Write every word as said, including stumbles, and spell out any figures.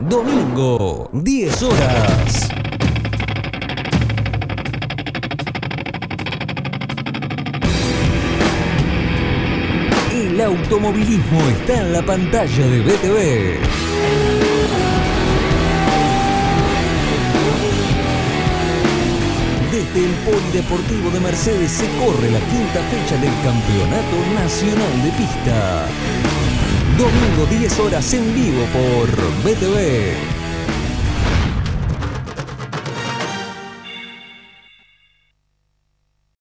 Domingo, diez horas. El automovilismo está en la pantalla de B T V. Desde el Polideportivo de Mercedes se corre la quinta fecha del Campeonato Nacional de Pista. Domingo diez horas en vivo por B T V.